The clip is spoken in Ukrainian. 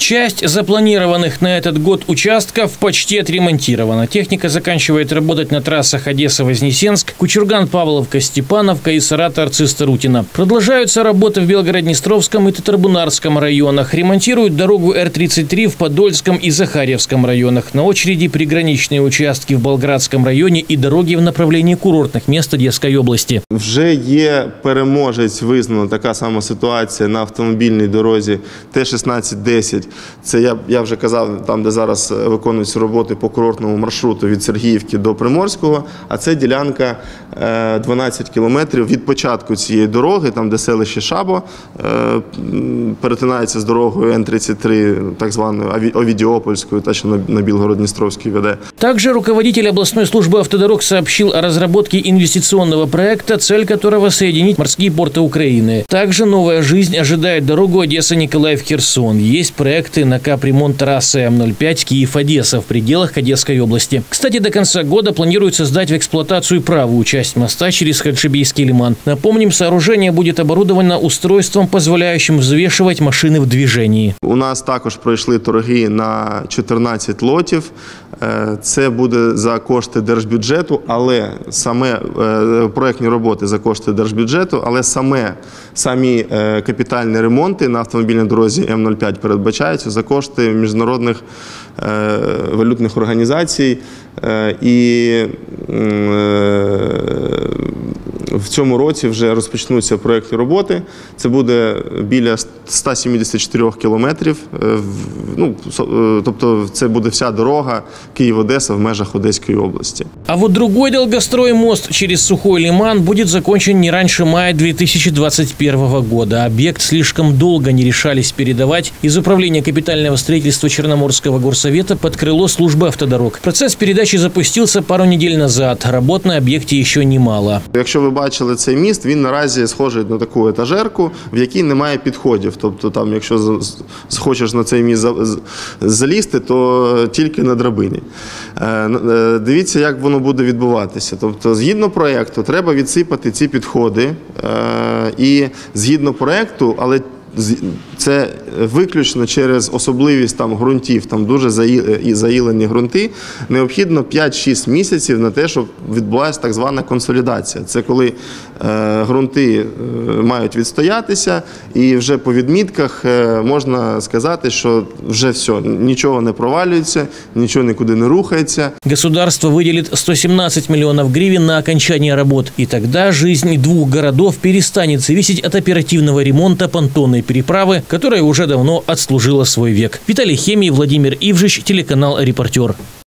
Часть запланированных на этот год участков почти отремонтирована. Техника заканчивает работать на трассах Одесса-Вознесенск, Кучурган-Павловка-Степановка и Саратов-Арцисто-Рутино. Продолжаются работы в Белгород-Днестровском и Татарбунарском районах. Ремонтируют дорогу Р-33 в Подольском и Захарьевском районах. На очереди приграничные участки в Болградском районе и дороги в направлении курортных мест Одесской области. Вже є переможець, визнано така сама ситуація на автомобільній дорозі Т-1610. Це я вже казав, там де зараз виконуються роботи по курортному маршруту від Сергіївки до Приморського. А це ділянка 12 кілометрів від початку цієї дороги, там де селище Шабо, перетинається з дорогою Н-33, так званою Овідіопольською, та що на Білгород-Дністровський веде. Также руководитель областной службы автодорог сообщил о разработке инвестиционного проекта, цель которого – соединить морские порты Украины. Также новая жизнь ожидает дорогу Одесса-Николаев-Херсон. Есть проекты на капремонт трассы М-05 Киев-Одесса в пределах Одесской области. Кстати, до конца года планируется сдать в эксплуатацию правую часть моста через Хаджибейский лиман. Напомним, сооружение будет оборудовано устройством, позволяющим взвешивать машины в движении. У нас також пройшли торги на 14 лотів. Це буде за кошти держбюджету, але саме проєктні роботи за кошти держбюджету, але самі капітальні ремонти на автомобільній дорозі М-05 передбачаються за кошти міжнародних валютних організацій. І в цьому році вже розпочнуться проєктні роботи. Це буде біля 174 кілометрів. Тобто це буде вся дорога Київ-Одесса в межах Одесской области. А вот другой долгостроy мост через Сухой лиман будет закончен не раньше мая 2021 года. Объект слишком долго не решались передавать из Управления капитального строительства Черноморского горсовета под крыло службы автодорог. Процесс передачи запустился пару недель назад. Работ на об'єкті еще немало. Якщо ви бачили цей міст, він наразі схожий на таку етажерку, в якій немає підходів. Тобто там, якщо хочеш на цей міст залізти, то тільки на драбині. Дивіться, як воно буде відбуватися. Тобто, згідно проєкту, треба відсипати ці підходи. І згідно проєкту, але це виключно через особливість там ґрунтів, там дуже заїлені ґрунти, необхідно 5-6 місяців на те, щоб відбулася так звана консолідація. Це коли ґрунти мають відстоятися, і вже по відмітках можна сказати, що вже все, нічого не провалюється, нічого нікуди не рухається. Государство выделит 117 миллионов гривен на окончание работ, и тогда жизнь двух городов перестанет зависеть от оперативного ремонта понтонной переправы, которая уже давно отслужила свой век. Виталий Хемий, Владимир Ивжич, телеканал «Репортер».